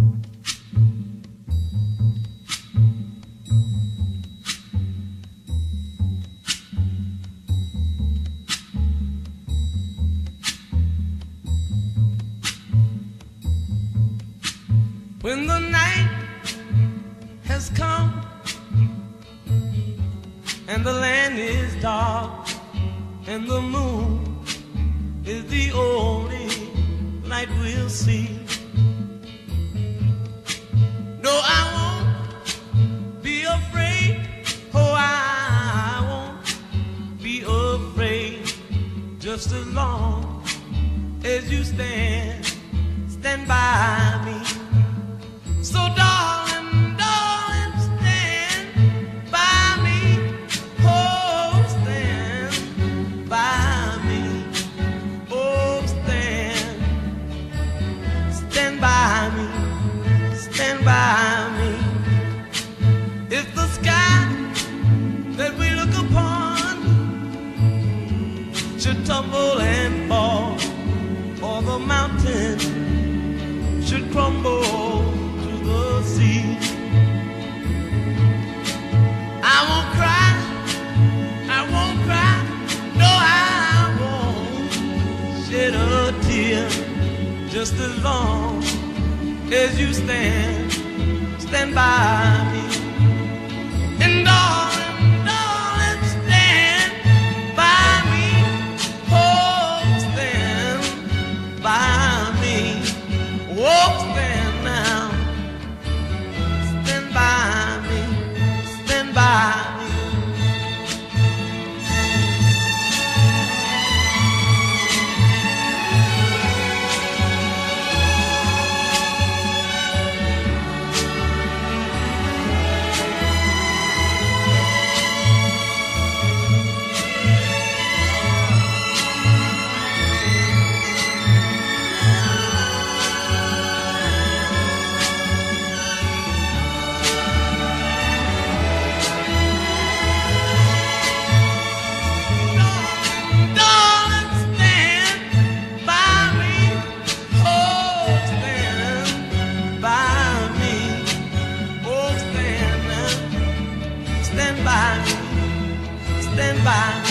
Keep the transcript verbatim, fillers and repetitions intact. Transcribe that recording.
When the night has come and the land is dark and the moon is the only light we'll see. No, I won't be afraid. Oh, I won't be afraid. Just as long as you stand, stand by me. So darling, darling, stand by me. Oh, stand by me. Oh, stand, stand by me, stand by me. If the sky that we look upon should tumble and fall, or the mountain should crumble the sea, I won't cry, I won't cry, no, I won't shed a tear. Just as long as you stand, stand by me. And darling, darling, stand by me. Oh, stand by me. Oh, stand now. By me, stand by me. Stand by me, stand by.